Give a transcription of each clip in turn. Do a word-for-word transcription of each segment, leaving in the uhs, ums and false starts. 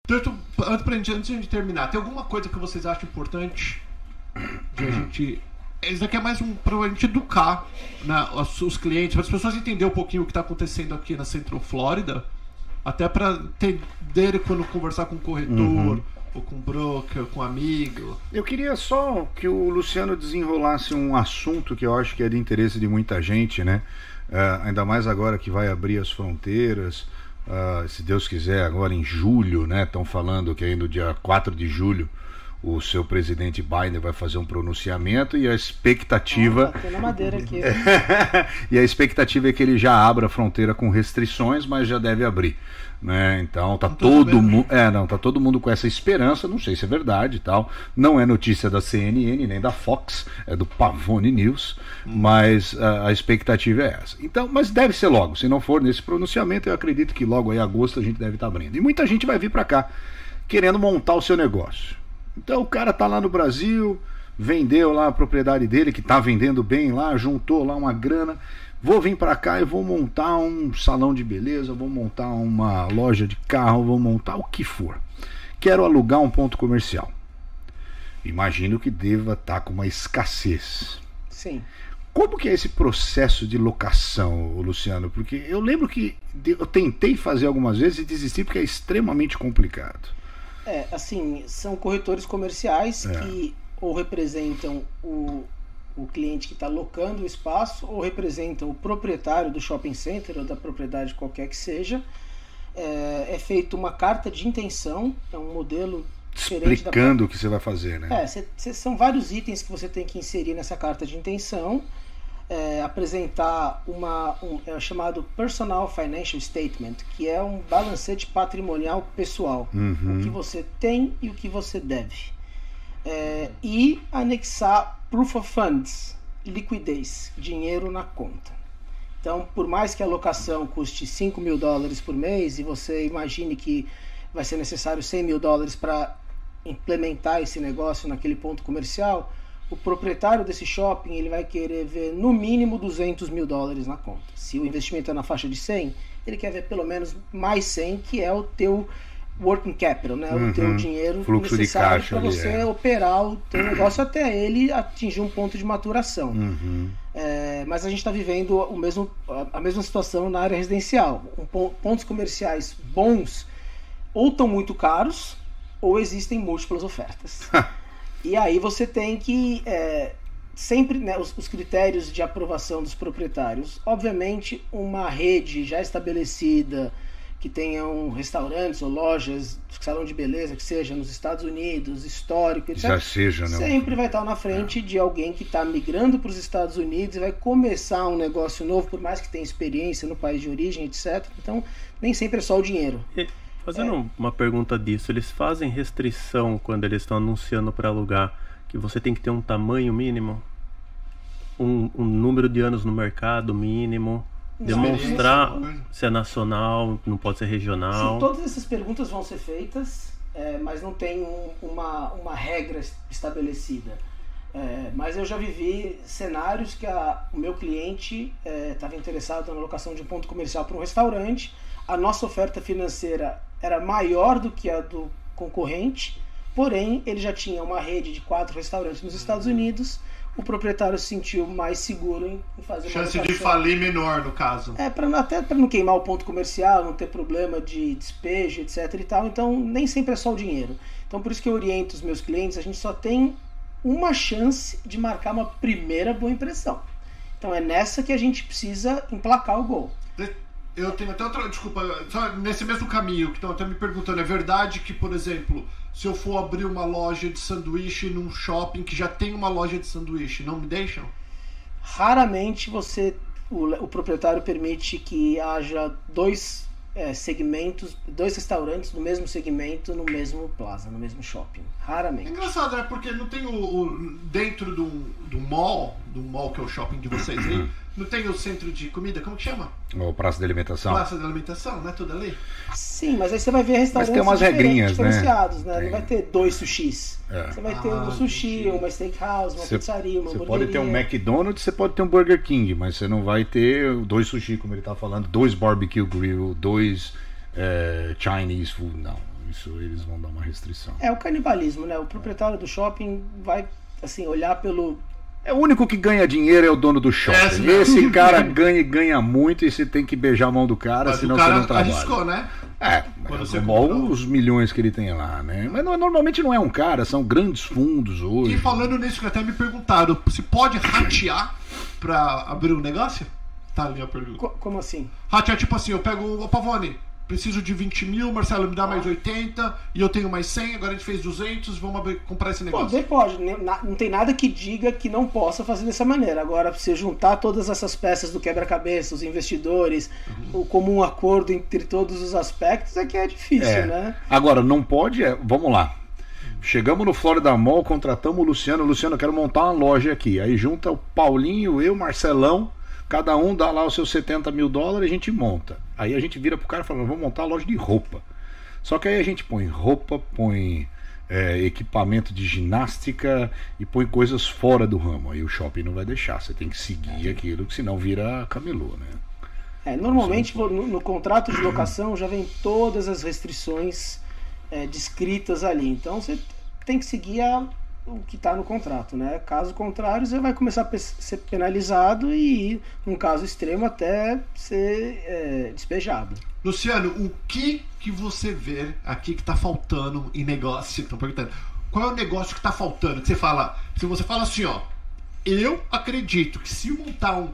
Tanto, antes, pra gente, antes de a gente terminar, tem alguma coisa que vocês acham importante de a gente... Isso daqui é mais um pra gente educar, né, os, os clientes, para as pessoas entenderem um pouquinho o que está acontecendo aqui na Central Florida, até para entender quando conversar com o corretor, uhum. ou com o broker, com o amigo. Eu queria só que o Luciano desenrolasse um assunto que eu acho que é de interesse de muita gente, né? Uh, ainda mais agora que vai abrir as fronteiras, uh, se Deus quiser, agora em julho, né? Estão falando que aí no dia quatro de julho o seu presidente Biden vai fazer um pronunciamento e a expectativa... Ah, tá na madeira aqui. E a expectativa é que ele já abra a fronteira com restrições, mas já deve abrir, né? Então tá todo mundo, é, não, tá todo mundo com essa esperança, não sei se é verdade e tal. Não é notícia da C N N nem da Fox, é do Pavone News, hum. mas a, a expectativa é essa. Então, mas deve ser logo. Se não for nesse pronunciamento, eu acredito que logo aí em agosto a gente deve estar abrindo. E muita gente vai vir para cá querendo montar o seu negócio. Então o cara tá lá no Brasil, vendeu lá a propriedade dele, que tá vendendo bem lá, juntou lá uma grana, vou vir para cá e vou montar um salão de beleza, vou montar uma loja de carro, vou montar o que for. Quero alugar um ponto comercial. Imagino que deva estar com uma escassez. Sim. Como que é esse processo de locação, Luciano? Porque eu lembro que eu tentei fazer algumas vezes e desisti porque é extremamente complicado. É, assim, são corretores comerciais é. que ou representam o, o cliente que está locando o espaço ou representam o proprietário do shopping center ou da propriedade qualquer que seja. É, é feita uma carta de intenção, é um modelo diferente. Explicando da... o que você vai fazer, né? É, cê, cê, são vários itens que você tem que inserir nessa carta de intenção. É, apresentar uma, um é chamado Personal Financial Statement, que é um balancete patrimonial pessoal, uhum. o que você tem e o que você deve, é, e anexar Proof of Funds, liquidez, dinheiro na conta. Então, por mais que a locação custe cinco mil dólares por mês e você imagine que vai ser necessário cem mil dólares para implementar esse negócio naquele ponto comercial, o proprietário desse shopping ele vai querer ver no mínimo duzentos mil dólares na conta. Se o investimento é na faixa de cem, ele quer ver pelo menos mais cem, que é o teu working capital, né? Uhum. O teu dinheiro fluxo necessário de caixa para você é. operar o teu negócio até ele atingir um ponto de maturação. Uhum. É, mas a gente está vivendo o mesmo, a mesma situação na área residencial. Um, pontos comerciais bons ou estão muito caros ou existem múltiplas ofertas. E aí você tem que é, sempre, né, os, os critérios de aprovação dos proprietários. Obviamente uma rede já estabelecida, que tenham restaurantes ou lojas, salão de beleza, que seja nos Estados Unidos, histórico, etcétera. Já seja, né? Sempre vai estar na frente é. de alguém que está migrando para os Estados Unidos e vai começar um negócio novo, por mais que tenha experiência no país de origem, etcétera. Então, nem sempre é só o dinheiro. E, fazendo é. uma pergunta disso, eles fazem restrição quando eles estão anunciando para alugar, que você tem que ter um tamanho mínimo? Um, um número de anos no mercado mínimo? Demonstrar se é nacional, não pode ser regional. Sim, todas essas perguntas vão ser feitas, é, mas não tem um, uma, uma regra estabelecida. É, mas eu já vivi cenários que a, o meu cliente estava é, interessado na locação de um ponto comercial para um restaurante. A nossa oferta financeira era maior do que a do concorrente, porém ele já tinha uma rede de quatro restaurantes nos Estados Unidos. O proprietário se sentiu mais seguro em fazer uma chance de falir menor, no caso. É, pra, até para não queimar o ponto comercial, não ter problema de despejo, etc e tal. Então, nem sempre é só o dinheiro. Então, por isso que eu oriento os meus clientes, a gente só tem uma chance de marcar uma primeira boa impressão. Então, é nessa que a gente precisa emplacar o gol. Eu tenho até outra... Desculpa, só nesse mesmo caminho, que estão até me perguntando, é verdade que, por exemplo, se eu for abrir uma loja de sanduíche num shopping que já tem uma loja de sanduíche, não me deixam? Raramente você, o, o proprietário permite que haja dois é, segmentos, dois restaurantes do mesmo segmento no mesmo plaza, no mesmo shopping. Raramente. É engraçado, né? Porque não tem o, o dentro do, do mall, do mall que é o shopping de vocês aí, não tem o centro de comida, como que chama? O praça de alimentação. Praça de alimentação, né? Tudo ali? Sim, mas aí você vai ver restaurantes mas tem umas regrinhas, diferenciados, né? né? Não vai ter dois sushis. É. Você vai Ah, ter um sushi, entendi. uma steakhouse, uma Cê, pizzaria, uma Você hamburgueria. pode ter um McDonald's, você pode ter um Burger King, mas você não vai ter dois sushi, como ele está falando, dois barbecue grill, dois é, Chinese food, não. Isso eles vão dar uma restrição. É o canibalismo, né? O proprietário do shopping vai assim olhar pelo... É o único que ganha dinheiro é o dono do shopping. É, esse cara ganha e ganha muito e você tem que beijar a mão do cara, mas senão o cara você não trabalha. Arriscou, né? É, é bom os milhões que ele tem lá, né? Mas não, normalmente não é um cara, são grandes fundos hoje. E falando nisso, que até me perguntaram, se pode ratear pra abrir um negócio? Tá ali a pergunta. Co- como assim? Ratear tipo assim, eu pego o Pavone, preciso de vinte mil, Marcelo me dá mais oitenta, e eu tenho mais cem, agora a gente fez duzentos, vamos abrir, comprar esse negócio. Poder pode, não tem nada que diga que não possa fazer dessa maneira. Agora, você juntar todas essas peças do quebra-cabeça, os investidores, uhum. o comum acordo entre todos os aspectos é que é difícil, é. né? Agora, não pode, é, vamos lá. Chegamos no Florida Mall, contratamos o Luciano. Luciano, eu quero montar uma loja aqui. Aí junta o Paulinho, eu, Marcelão, cada um dá lá os seus setenta mil dólares e a gente monta. Aí a gente vira pro cara e fala, vamos montar uma loja de roupa. Só que aí a gente põe roupa, põe é, equipamento de ginástica e põe coisas fora do ramo. Aí o shopping não vai deixar, você tem que seguir aquilo, que senão vira camelô, né? É, normalmente no, no contrato de locação já vem todas as restrições é, descritas ali. Então você tem que seguir a, o que está no contrato, né? Caso contrário, você vai começar a ser penalizado e, num caso extremo, até ser é, despejado. Luciano, o que que você vê aqui que está faltando em negócio? Estão perguntando. Qual é o negócio que está faltando? Que você fala, se você fala assim, ó, eu acredito que se montar um,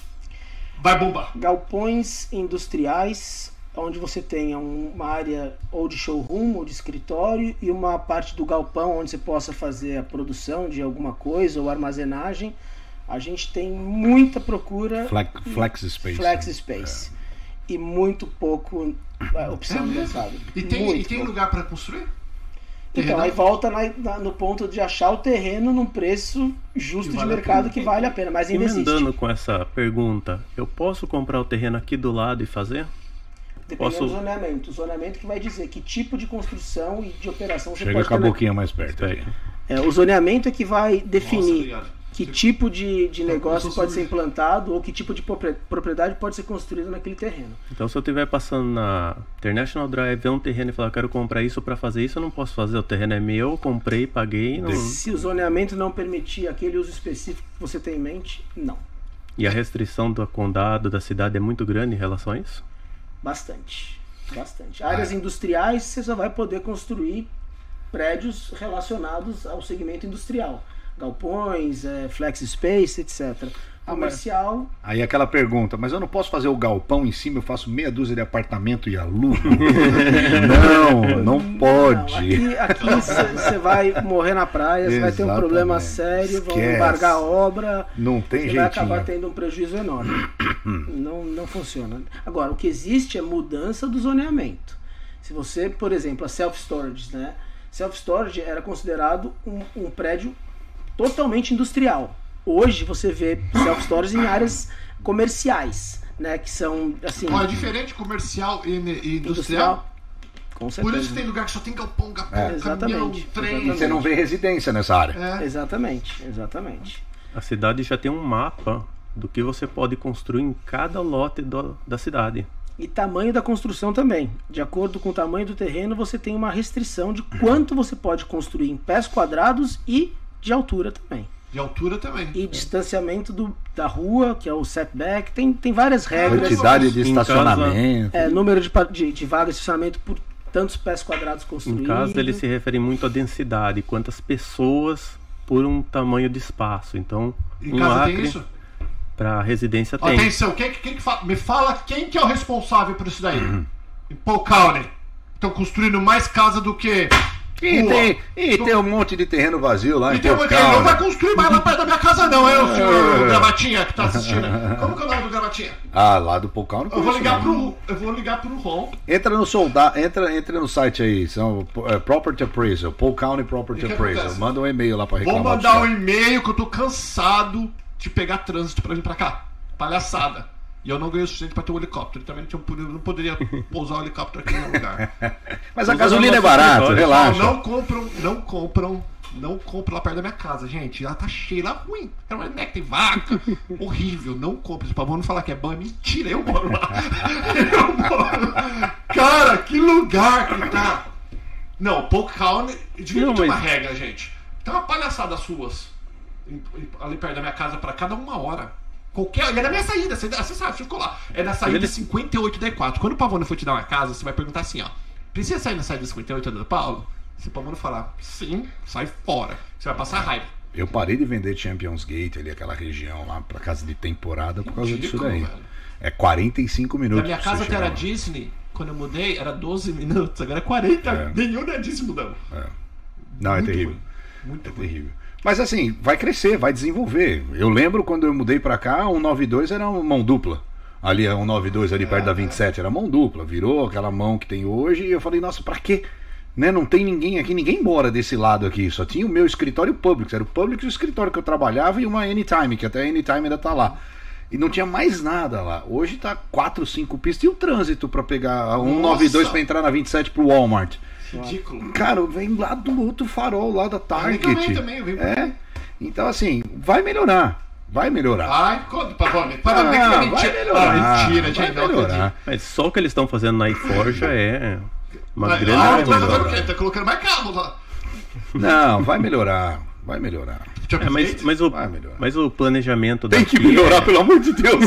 vai bombar. Galpões industriais, onde você tenha uma área ou de showroom ou de escritório e uma parte do galpão onde você possa fazer a produção de alguma coisa ou armazenagem. A gente tem muita procura. Flex, flex space. Flex space. É. E muito pouco uh, opção no mercado. E tem, e tem lugar para construir? Então, terreno? Aí volta na, na, no ponto de achar o terreno num preço justo vale de mercado que vale a pena, mas ainda existe. Emendando com essa pergunta, eu posso comprar o terreno aqui do lado e fazer? Dependendo posso... do zoneamento. O zoneamento que vai dizer que tipo de construção e de operação você Chega pode com a ter. boquinha mais perto aí. É, o zoneamento é que vai definir Nossa, que você... tipo de, de negócio pode ser implantado ou que tipo de propriedade pode ser construído naquele terreno. Então, se eu estiver passando na International Drive, ver um terreno e falar, eu quero comprar isso para fazer isso, eu não posso fazer. O terreno é meu, comprei, paguei. Não... Se o zoneamento não permitir aquele uso específico que você tem em mente, não. E a restrição do condado, da cidade, é muito grande em relação a isso? Bastante, bastante. Áreas ah. industriais, você só vai poder construir prédios relacionados ao segmento industrial. Galpões, é, flex space, etcétera. Comercial... Ah, aí aquela pergunta, mas eu não posso fazer o galpão em cima, eu faço meia dúzia de apartamento e alugo? Não, não pode. Não, aqui você vai morrer na praia, você vai ter um problema sério, vão embargar a obra, não tem você vai acabar tendo um prejuízo enorme. não, não funciona. Agora, o que existe é mudança do zoneamento. Se você, por exemplo, a self-storage, né? Self-storage era considerado um, um prédio totalmente industrial. Hoje você vê self-storage em áreas comerciais, né? Que são assim. Oh, é diferente comercial e, e industrial? industrial? Com certeza. Por isso tem lugar que só tem galpão, galpão, é, caminhão, trem. Exatamente. Você não vê residência nessa área. É. Exatamente, exatamente. A cidade já tem um mapa do que você pode construir em cada lote do, da cidade. E tamanho da construção também. De acordo com o tamanho do terreno, você tem uma restrição de quanto você pode construir em pés quadrados e de altura também. De altura também. E distanciamento do, da rua, que é o setback. Tem, tem várias regras. Quantidade de estacionamento. É, número de, de, de vagas de estacionamento por tantos pés quadrados construídos. Em casa, ele se refere muito à densidade. Quantas pessoas por um tamanho de espaço. Então, em um casa acre, tem isso? Para residência tem. Atenção, quem, quem que fala, me fala quem que é o responsável por isso daí? Uhum. Em Polk County. Estão construindo mais casa do que... E, tem, e tem um monte de terreno vazio lá e em tem um Polk monte, County. Não vai construir mais lá perto da minha casa não, é o senhor Gravatinha que tá assistindo. Como que é o nome do Gravatinha? Ah, lá do Polk County. Eu vou ligar pro, eu vou ligar pro Ron. Entra no soldado, entra, entra no site aí, são uh, Property Appraisal, Polk County Property Appraisal. Acontece? Manda um e-mail lá pra reclamar. Vou mandar um e-mail que eu tô cansado de pegar trânsito pra vir pra cá. Palhaçada. E eu não ganhei o suficiente para ter um helicóptero. Também não, tinha, não poderia pousar um helicóptero aqui no lugar. Mas a gasolina é barata, relaxa. Não, não compram, não compram, não compram lá perto da minha casa, gente. Ela tá cheia, lá ruim. Tem vaca, horrível. Não compra. Pra não falar que é bom, é mentira. Eu moro lá. Eu moro. Cara, que lugar que tá. Não, pouco calma. Devia Não, ter uma mas- regra, gente. Tem uma palhaçada suas em- em- ali perto da minha casa pra cada uma hora. Qualquer. E é na minha saída, você, você sabe, você ficou lá. É na saída Ele- cinquenta e oito da E quatro. Quando o Pavone for te dar uma casa, você vai perguntar assim, ó. Precisa sair na saída cinquenta e oito da Paulo? Se o Pavone falar sim, sai fora. Você vai passar raiva. Eu parei de vender Champions Gate ali, aquela região lá, pra casa de temporada, por causa disso daí. velho. É quarenta e cinco minutos. Na minha pra casa você que era chegar lá. Disney, quando eu mudei, era doze minutos, agora é quarenta. É. Nenhum da Disney mudou. Não, é Muito terrível. ruim. Muito É ruim. terrível. Mas assim, vai crescer, vai desenvolver. Eu lembro quando eu mudei pra cá, um nove dois era uma mão dupla. Ali, um nove dois ali perto da vinte e sete era mão dupla. Virou aquela mão que tem hoje e eu falei, nossa, pra quê? Né? Não tem ninguém aqui, ninguém mora desse lado aqui. Só tinha o meu escritório Publix. Era o Publix e o escritório que eu trabalhava e uma Anytime, que até a Anytime ainda tá lá. E não tinha mais nada lá. Hoje tá quatro, cinco pistas. E o trânsito pra pegar um nove dois pra entrar na vinte e sete pro Walmart? Ridículo. Cara, vem lá do outro farol, lá da Target. Eu também, também, eu venho por É. aqui. Então, assim, vai melhorar. Vai melhorar. Vai, conta, Pavone. Pavone, Ah, que é vai mentira. melhorar. Ah, mentira, vai gente. Não melhorar. acredito. Mas só o que eles estão fazendo na iForge é uma Mas- grande ah, tá revolução. fazendo o quê? Tá colocando mais carro lá. Não, vai melhorar. Vai melhorar. É, mas, mas, o, Vai melhorar. mas o planejamento Tem daqui que melhorar, é, pelo amor de Deus.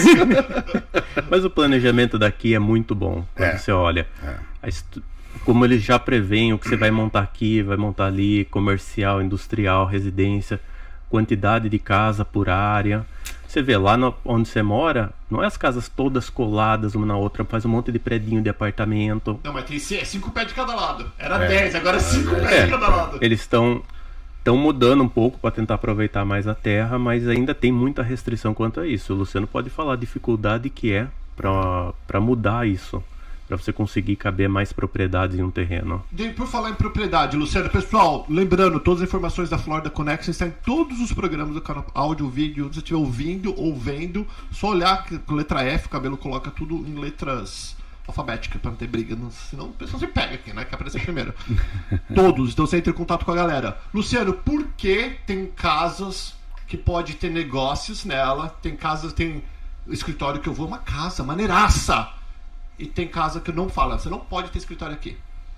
mas o planejamento daqui é muito bom. Quando É. você olha É. a estu- como eles já preveem o que você vai montar aqui, vai montar ali, comercial, industrial, residência, quantidade de casa por área. Você vê lá no- onde você mora, não é as casas todas coladas uma na outra, faz um monte de predinho de apartamento. Não, mas tem c- cinco pés de cada lado. Era É. dez, agora é cinco pés É. de cada lado. Eles estão estão mudando um pouco para tentar aproveitar mais a terra, mas ainda tem muita restrição quanto a isso. O Luciano pode falar a dificuldade que é para mudar isso, para você conseguir caber mais propriedades em um terreno. E por falar em propriedade, Luciano, pessoal, lembrando, todas as informações da Florida Connection estão em todos os programas do canal, áudio, vídeo, se você estiver ouvindo ou vendo, só olhar que com letra F, o cabelo coloca tudo em letras alfabéticas para não ter briga, não- senão o pessoal se pega aqui, né, que aparece primeiro. Todos, então você entra em contato com a galera. Luciano, por que tem casas que pode ter negócios nela, tem casas, tem escritório que eu vou, uma casa, maneiraça, e tem casa que não fala, você não pode ter escritório aqui.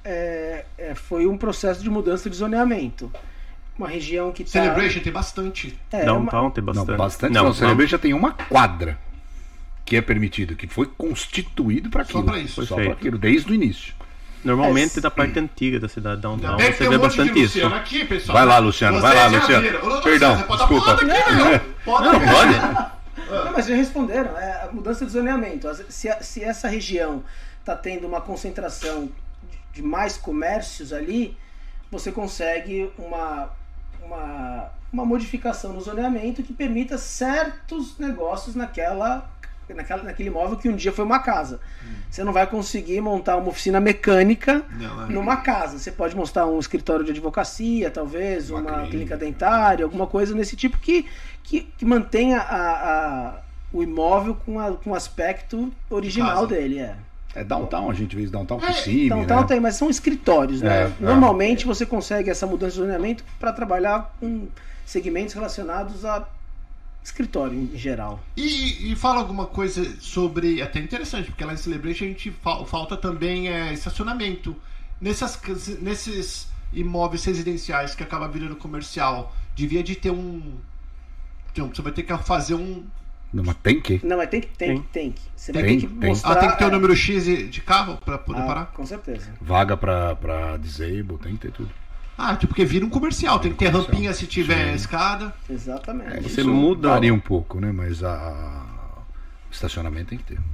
É, é, foi um processo de mudança de zoneamento. Uma região que tá... Celebration tem bastante. É, Downtown uma- tem Não, bastante. bastante. Não, Não, não. o Celebration tem uma quadra que é permitido, que foi constituído para Só aquilo. pra isso. Só Perfeito. para aquilo, desde o início. Normalmente É, da parte antiga da cidade downtown Ainda bem que você tem vê um monte de bastante isso. Luciano aqui, pessoal. Vai lá, Luciano, vai lá, Vocês já Luciano. viram. Ô, Luciano, Perdão, você pode desculpa. dar porrada aqui, meu. Pode. Não, pode? Não, mas já responderam. É a mudança de zoneamento. As- Se, a- se essa região está tendo uma concentração de, de mais comércios ali, você consegue uma, uma, uma modificação no zoneamento que permita certos negócios naquela, naquela, naquele imóvel que um dia foi uma casa. Você não vai conseguir montar uma oficina mecânica Não, é. numa casa. Você pode montar um escritório de advocacia, talvez, Uma uma, clínica. clínica dentária, alguma coisa nesse tipo que, que, que mantenha a, a- o imóvel com, a, com o aspecto original Casa. dele. É. É downtown, a gente vê downtown por É, cima, Então, né? tal tem, mas são escritórios, né? É, é. Normalmente você consegue essa mudança de zoneamento para trabalhar com segmentos relacionados a escritório em geral. E, e fala alguma coisa sobre. Até interessante, porque lá em Celebration a gente fa- falta também é, estacionamento. Nessas, cas- nesses imóveis residenciais que acaba virando comercial, devia de ter um. Então, você vai ter que fazer um. Não, mas tem que. Não, mas tem que, tem, Tem. que, tem que. Você vai Tem, ter que tem. mostrar. Ah, tem que ter o é, número X de de carro pra poder ah, parar? com certeza. Vaga pra, pra disable, tem que ter tudo. Ah, tipo, porque vira um comercial, tem que ter Comercial. rampinha se tiver Sim. escada. Exatamente. Você Isso muda- varia um pouco, né? Mas a, a- o estacionamento tem que ter.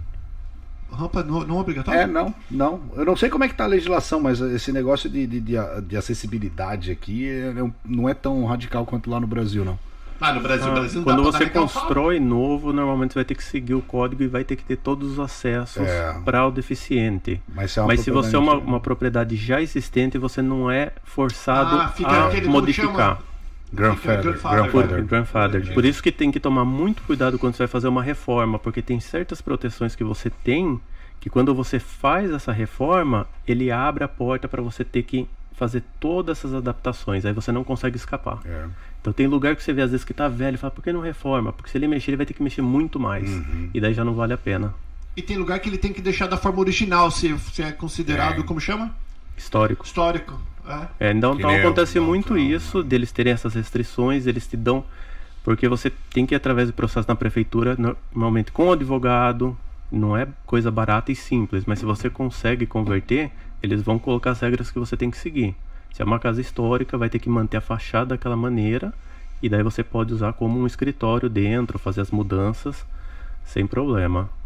Rampa não, não é obrigatório? É, não, não. Eu não sei como é que tá a legislação, mas esse negócio de, de, de, de acessibilidade aqui é- é um- não é tão radical quanto lá no Brasil, não. Ah, no Brasil, Ah, Brasil não quando dá pra você dar nem calçada. constrói novo, normalmente você vai ter que seguir o código e vai ter que ter todos os acessos É. para o deficiente. Mas, se é uma Mas se você é uma, propriedade- uma propriedade já existente, você não é forçado Ah, fica a aquele, como modificar. chama? Grandfather. Grandfather. Por, Grandfather. grandfather. Por isso que tem que tomar muito cuidado quando você vai fazer uma reforma, porque tem certas proteções que você tem que quando você faz essa reforma, ele abre a porta para você ter que fazer todas essas adaptações, aí você não consegue escapar. É. Então tem lugar que você vê às vezes que tá velho e fala, por que não reforma? Porque se ele mexer, ele vai ter que mexer muito mais. Uhum. E daí já não vale a pena. E tem lugar que ele tem que deixar da forma original, se, se é considerado, É. como chama? Histórico. Histórico. É. É, então, então nem acontece eu, muito não, isso, não. deles terem essas restrições, eles te dão... Porque você tem que ir através do processo na prefeitura, normalmente com o advogado, não é coisa barata e simples, mas se você consegue converter, eles vão colocar as regras que você tem que seguir. Se é uma casa histórica, vai ter que manter a fachada daquela maneira, e daí você pode usar como um escritório dentro, fazer as mudanças sem problema.